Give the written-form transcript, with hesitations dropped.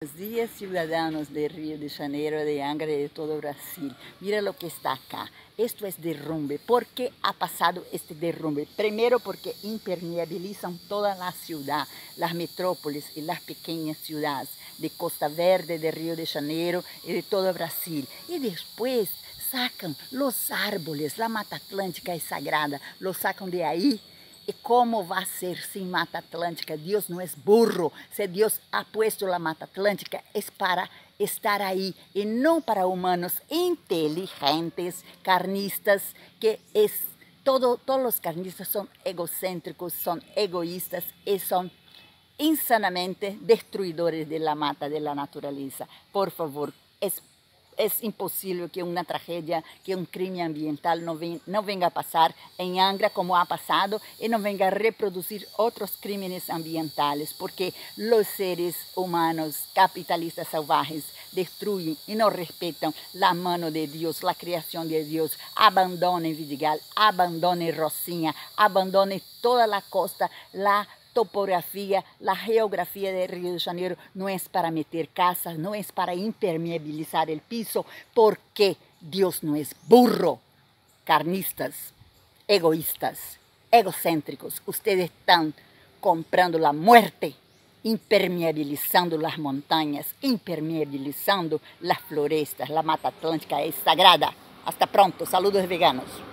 Buenos días, ciudadanos de Río de Janeiro, de Angra y de todo Brasil. Mira lo que está acá. Esto es derrumbe. ¿Por qué ha pasado este derrumbe? Primero porque impermeabilizan toda la ciudad, las metrópolis y las pequeñas ciudades de Costa Verde, de Río de Janeiro y de todo Brasil. Y después sacan los árboles, la Mata Atlântica es sagrada, los sacan de ahí. ¿Y cómo va a ser sin Mata Atlântica? Dios no es burro. Si Dios ha puesto la Mata Atlântica es para estar ahí y no para humanos inteligentes, carnistas, que es todos los carnistas son egocéntricos, son egoístas y son insanamente destruidores de la mata, de la naturaleza. Por favor, es imposible que una tragedia, que un crimen ambiental no venga a pasar en Angra como ha pasado y no venga a reproducir otros crímenes ambientales, porque los seres humanos capitalistas salvajes destruyen y no respetan la mano de Dios, la creación de Dios. Abandonen Vidigal, abandonen Rocinha, abandonen toda la costa, la topografía, la geografía de Río de Janeiro no es para meter casas, no es para impermeabilizar el piso, porque Dios no es burro. Carnistas, egoístas, egocéntricos, ustedes están comprando la muerte, impermeabilizando las montañas, impermeabilizando las florestas. La Mata Atlântica es sagrada. Hasta pronto, saludos veganos.